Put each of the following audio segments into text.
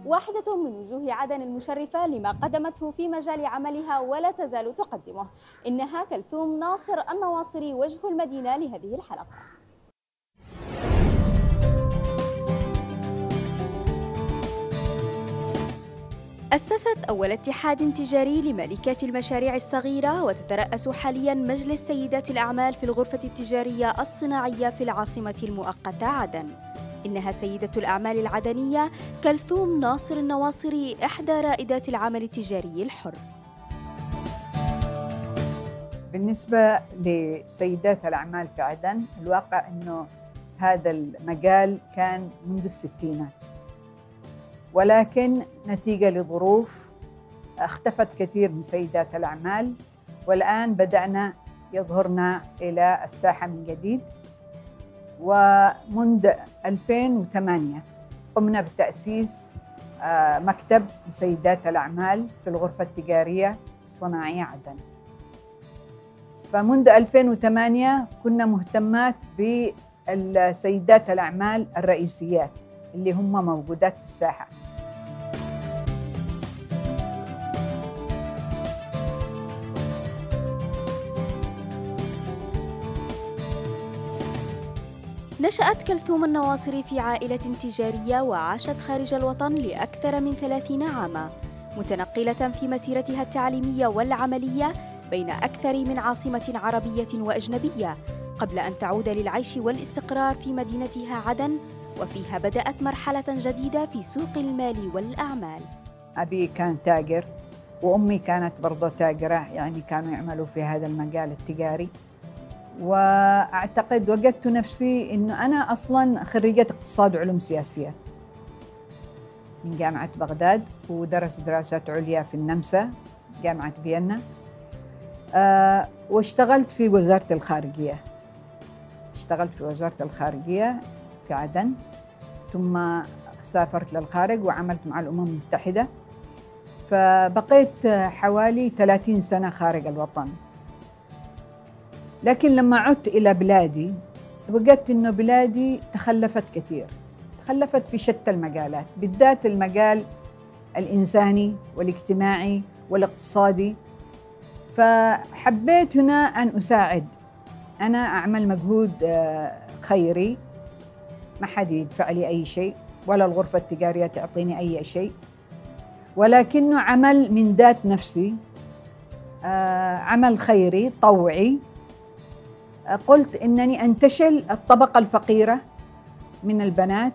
واحدة من وجوه عدن المشرفة لما قدمته في مجال عملها ولا تزال تقدمه. إنها كلثوم ناصر النواصري وجه المدينة لهذه الحلقة. أسست أول اتحاد تجاري لمالكات المشاريع الصغيرة، وتترأس حالياً مجلس سيدات الأعمال في الغرفة التجارية الصناعية في العاصمة المؤقتة عدن. إنها سيدة الأعمال العدنية كلثوم ناصر النواصري، إحدى رائدات العمل التجاري الحر. بالنسبة لسيدات الأعمال في عدن، الواقع أنه هذا المجال كان منذ الستينات، ولكن نتيجة لظروف اختفت كثير من سيدات الأعمال، والآن بدأنا يظهرنا إلى الساحة من جديد. ومنذ 2008 قمنا بتأسيس مكتب لسيدات الأعمال في الغرفة التجارية الصناعية عدن. فمنذ 2008 كنا مهتمات بالسيدات الأعمال الرئيسيات اللي هم موجودات في الساحة. نشأت كلثوم النواصري في عائلة تجارية وعاشت خارج الوطن لأكثر من 30 عاماً، متنقلة في مسيرتها التعليمية والعملية بين أكثر من عاصمة عربية وأجنبية، قبل أن تعود للعيش والاستقرار في مدينتها عدن، وفيها بدأت مرحلة جديدة في سوق المال والأعمال. أبي كان تاجر وأمي كانت برضو تاجرة، يعني كانوا يعملوا في هذا المجال التجاري. وأعتقد وجدت نفسي إنه أنا أصلاً خريجة اقتصاد وعلوم سياسية من جامعة بغداد، ودرست دراسات عليا في النمسا جامعة فيينا. واشتغلت في وزارة الخارجية، في عدن، ثم سافرت للخارج وعملت مع الأمم المتحدة، فبقيت حوالي 30 سنة خارج الوطن. لكن لما عدت إلى بلادي وجدت إنه بلادي تخلفت كثير، تخلفت في شتى المجالات، بالذات المجال الإنساني والاجتماعي والاقتصادي. فحبيت هنا أن أساعد، أنا أعمل مجهود خيري، ما حد يدفع لي أي شيء ولا الغرفة التجارية تعطيني أي شيء، ولكنه عمل من ذات نفسي، عمل خيري طوعي. قلت إنني أنتشل الطبقة الفقيرة من البنات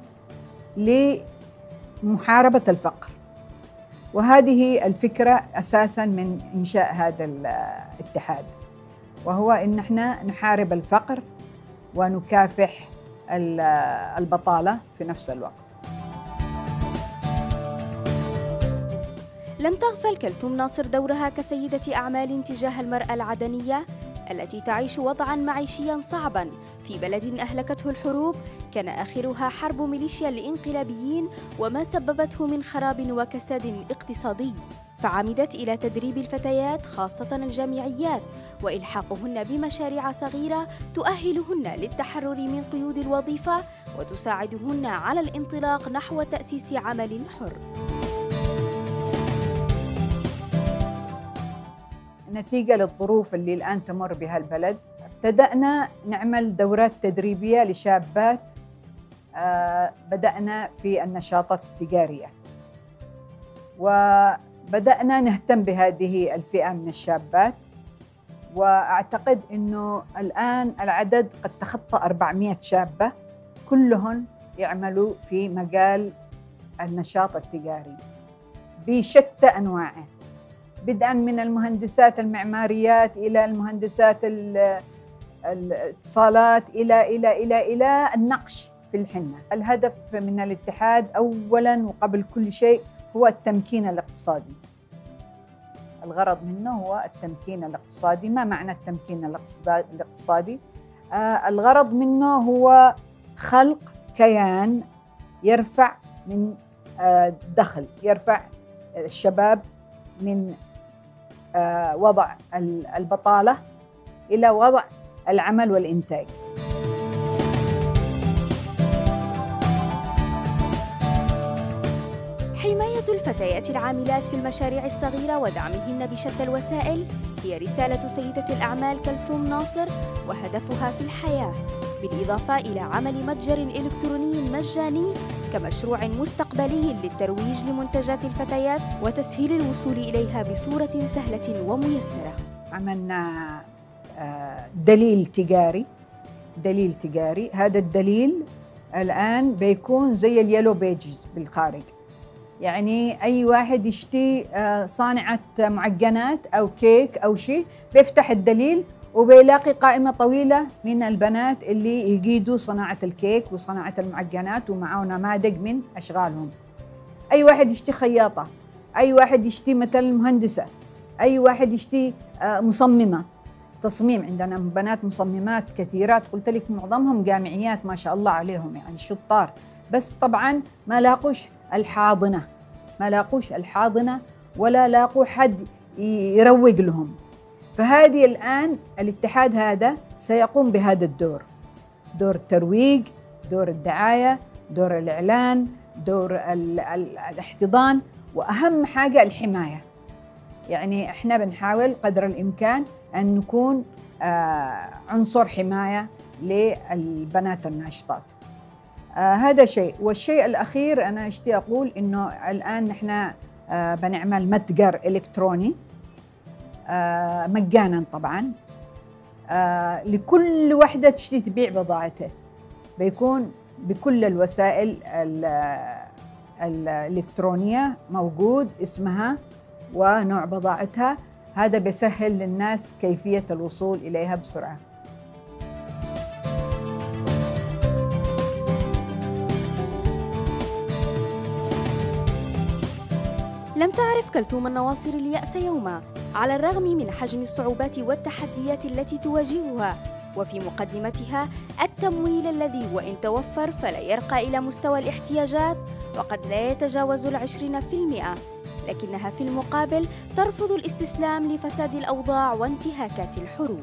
لمحاربة الفقر، وهذه الفكرة أساساً من إنشاء هذا الاتحاد، وهو إن احنا نحارب الفقر ونكافح البطالة في نفس الوقت. لم تغفل كلثوم ناصر دورها كسيدة أعمال تجاه المرأة العدنية التي تعيش وضعاً معيشياً صعباً في بلد أهلكته الحروب، كان آخرها حرب ميليشيا الإنقلابيين وما سببته من خراب وكساد اقتصادي، فعمدت إلى تدريب الفتيات خاصة الجامعيات وإلحاقهن بمشاريع صغيرة تؤهلهن للتحرر من قيود الوظيفة وتساعدهن على الانطلاق نحو تأسيس عمل حر. نتيجة للظروف اللي الآن تمر بها البلد، ابتدأنا نعمل دورات تدريبية لشابات. بدأنا في النشاطات التجارية، وبدأنا نهتم بهذه الفئة من الشابات، وأعتقد أنه الآن العدد قد تخطى 400 شابة، كلهم يعملوا في مجال النشاط التجاري بشتى أنواعه، بدءاً من المهندسات المعماريات إلى المهندسات الاتصالات إلى النقش في الحنة. الهدف من الاتحاد أولاً وقبل كل شيء هو التمكين الاقتصادي. الغرض منه هو التمكين الاقتصادي. ما معنى التمكين الاقتصادي؟ الغرض منه هو خلق كيان يرفع من دخل، يرفع الشباب من وضع البطالة إلى وضع العمل والإنتاج. حينما الفتيات العاملات في المشاريع الصغيرة ودعمهن بشتى الوسائل هي رسالة سيدة الأعمال كلثوم ناصر وهدفها في الحياة، بالإضافة إلى عمل متجر إلكتروني مجاني كمشروع مستقبلي للترويج لمنتجات الفتيات وتسهيل الوصول إليها بصورة سهلة وميسرة. عملنا دليل تجاري. هذا الدليل الآن بيكون زي اليلو بيجز بالخارج، يعني أي واحد يشتي صانعة معجنات أو كيك أو شيء بيفتح الدليل وبيلاقي قائمة طويلة من البنات اللي يقيدوا صناعة الكيك وصناعة المعجنات ومعه نماذج من أشغالهم. أي واحد يشتي خياطة، أي واحد يشتي مثلا مهندسة، أي واحد يشتي مصممة تصميم. عندنا بنات مصممات كثيرات، قلت لك معظمهم جامعيات ما شاء الله عليهم، يعني شطار، بس طبعا ما لاقوش الحاضنة ولا لاقوا حد يروج لهم. فهذه الآن الاتحاد هذا سيقوم بهذا الدور، دور الترويج، دور الدعاية، دور الإعلان، دور الاحتضان، وأهم حاجة الحماية. يعني إحنا بنحاول قدر الإمكان أن نكون عنصر حماية للبنات الناشطات. هذا شيء. والشيء الأخير أنا أشتي أقول إنه الآن نحن بنعمل متجر إلكتروني مجانا طبعا لكل وحدة تشتي تبيع بضاعته، بيكون بكل الوسائل الإلكترونية موجود اسمها ونوع بضاعتها. هذا بيسهل للناس كيفية الوصول إليها بسرعة. لم تعرف كلثوم النواصر اليأس يوما، على الرغم من حجم الصعوبات والتحديات التي تواجهها، وفي مقدمتها التمويل الذي وإن توفر فلا يرقى إلى مستوى الاحتياجات وقد لا يتجاوز 20%، لكنها في المقابل ترفض الاستسلام لفساد الأوضاع وانتهاكات الحروب.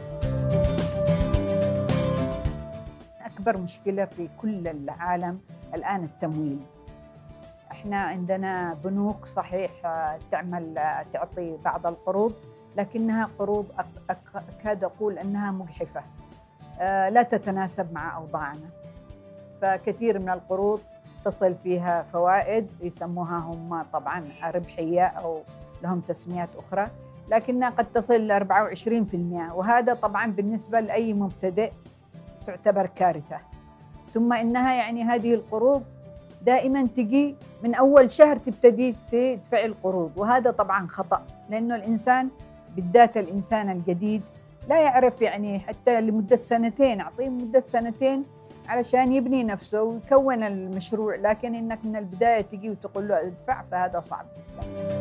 أكبر مشكلة في كل العالم الآن التمويل. احنا عندنا بنوك صحيح تعطي بعض القروض، لكنها قروض أكاد أقول أنها مجحفة، لا تتناسب مع أوضاعنا. فكثير من القروض تصل فيها فوائد يسموها هم طبعا ربحية أو لهم تسميات أخرى، لكنها قد تصل ل 24%، وهذا طبعا بالنسبة لأي مبتدئ تعتبر كارثة. ثم إنها يعني هذه القروض دائما تجي من أول شهر تبتدي تدفع القروض، وهذا طبعا خطأ، لأنه الإنسان بالذات الإنسان الجديد لا يعرف، يعني حتى لمدة سنتين أعطيه مدة سنتين علشان يبني نفسه ويكون المشروع، لكن إنك من البداية تجي وتقول له ادفع فهذا صعب جدا.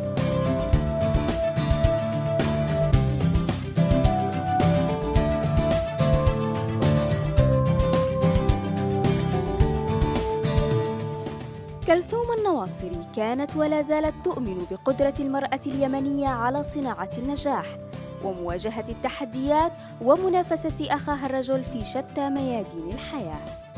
كلثوم النواصري كانت ولا زالت تؤمن بقدرة المرأة اليمنية على صناعة النجاح ومواجهة التحديات ومنافسة أخاها الرجل في شتى ميادين الحياة.